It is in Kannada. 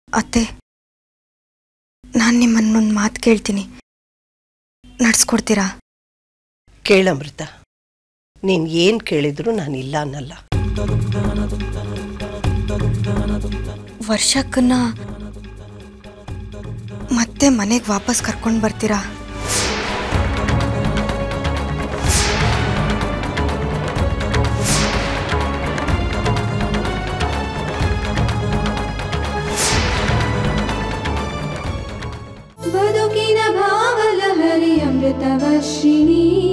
ಅತ್ತೆ, ನಾನು ನಿಮ್ಮನ್ನೊಂದು ಮಾತು ಕೇಳ್ತೀನಿ, ನಡೆಸ್ಕೊಡ್ತೀರಾ? ಕೇಳಮೃತ, ನೀನು ಏನು ಕೇಳಿದ್ರು ನಾನು ಇಲ್ಲ ಅನ್ನಲ್ಲ. ವರ್ಷಕ್ಕನ್ನ ಮತ್ತೆ ಮನೆಗೆ ವಾಪಸ್ ಕರ್ಕೊಂಡು ಬರ್ತೀರಾ? ಬದುಕಿನ ಭಾವಲಹರಿ ಅಮೃತವರ್ಷಿಣಿ.